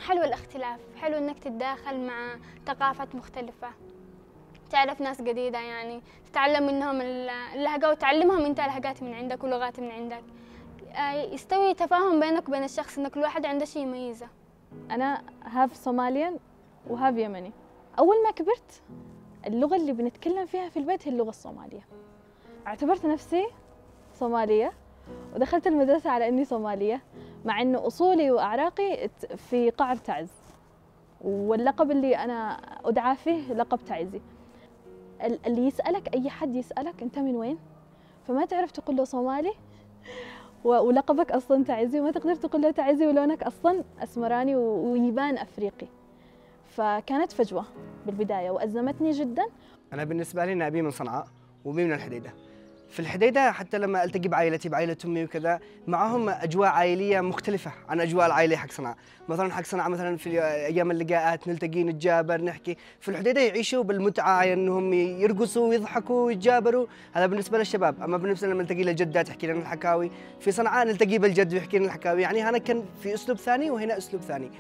حلو الاختلاف، حلو انك تتداخل مع ثقافات مختلفة، تعرف ناس جديدة، يعني تتعلم منهم اللهجة وتعلمهم انت لهجات من عندك ولغات من عندك. يستوي تفاهم بينك وبين الشخص ان كل واحد عنده شيء يميزه. انا هاف صوماليان وهاف يمني. اول ما كبرت اللغة اللي بنتكلم فيها في البيت هي اللغة الصومالية. اعتبرت نفسي صومالية ودخلت المدرسة على اني صومالية، مع انه اصولي واعراقي في قعر تعز، واللقب اللي انا ادعى فيه لقب تعزي. اللي يسألك، اي حد يسألك انت من وين، فما تعرف تقول له صومالي ولقبك اصلا تعزي، وما تقدر تقول له تعزي ولونك اصلا اسمراني ويبان افريقي. فكانت فجوة بالبداية وأزمتني جدا. أنا بالنسبة لي أبي من صنعاء وأبي من الحديدة. في الحديدة حتى لما ألتقي بعائلتي، بعائلة أمي وكذا، معهم أجواء عائلية مختلفة عن أجواء العائلة حق صنعاء. مثلا حق صنعاء مثلا في أيام اللقاءات نلتقي نتجابر نحكي، في الحديدة يعيشوا بالمتعة، أنهم يرقصوا ويضحكوا ويتجابروا، هذا بالنسبة للشباب. أما بالنسبة لما نلتقي للجدات تحكي لنا الحكاوي، في صنعاء نلتقي بالجد ويحكي لنا الحكاوي، يعني هنا كان في أسلوب ثاني وهنا أسلوب ثاني.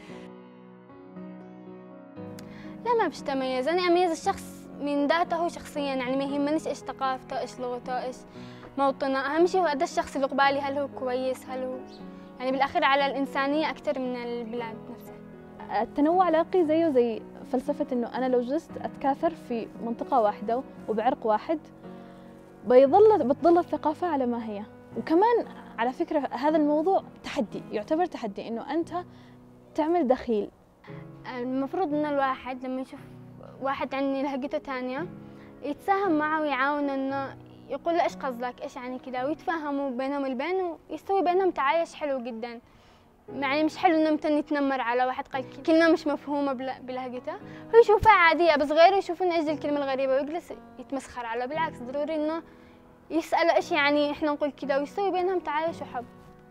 لا ما باش تميز، أنا أميز الشخص من ذاته هو شخصيا، يعني ما يهمنيش إيش ثقافته، إيش لغته، إيش موطنه. أهم شيء هو هذا الشخص اللي قبالي، هل هو كويس، هل هو يعني بالأخير على الإنسانية أكثر من البلاد نفسها. التنوع العرقي زيه زي فلسفة إنه أنا لو جلست أتكاثر في منطقة واحدة وبعرق واحد بتظل الثقافة على ما هي. وكمان على فكرة هذا الموضوع تحدي، يعتبر تحدي إنه أنت تعمل دخيل. المفروض إن الواحد لما يشوف واحد عني لهجته تانية يتساهم معه ويعاونه، إنه يقول له إيش قصدك، إيش يعني كذا، ويتفاهموا بينهم البين ويستوي بينهم تعايش حلو جدا. يعني مش حلو إنه مثلا يتنمر على واحد قال كلمة مش مفهومة بلهجته، هو يشوفها عادية بس غيره يشوف إنه إيش دي الكلمة الغريبة ويجلس يتمسخر عليه. بالعكس ضروري إنه يسأله إيش يعني إحنا نقول كذا، ويستوي بينهم تعايش وحب.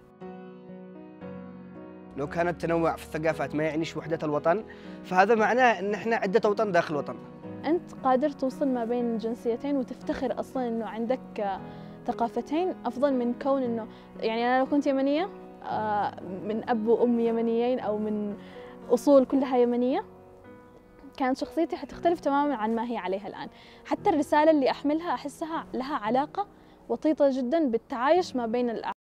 لو كان التنوع في الثقافات ما يعنيش وحدة الوطن، فهذا معناه ان احنا عدة وطن داخل وطن. انت قادر توصل ما بين الجنسيتين وتفتخر اصلا انه عندك ثقافتين، افضل من كون انه يعني انا لو كنت يمنية من اب وام يمنيين او من اصول كلها يمنية، كانت شخصيتي حتختلف تماما عن ما هي عليها الان. حتى الرسالة اللي احملها احسها لها علاقة وطيدة جدا بالتعايش ما بين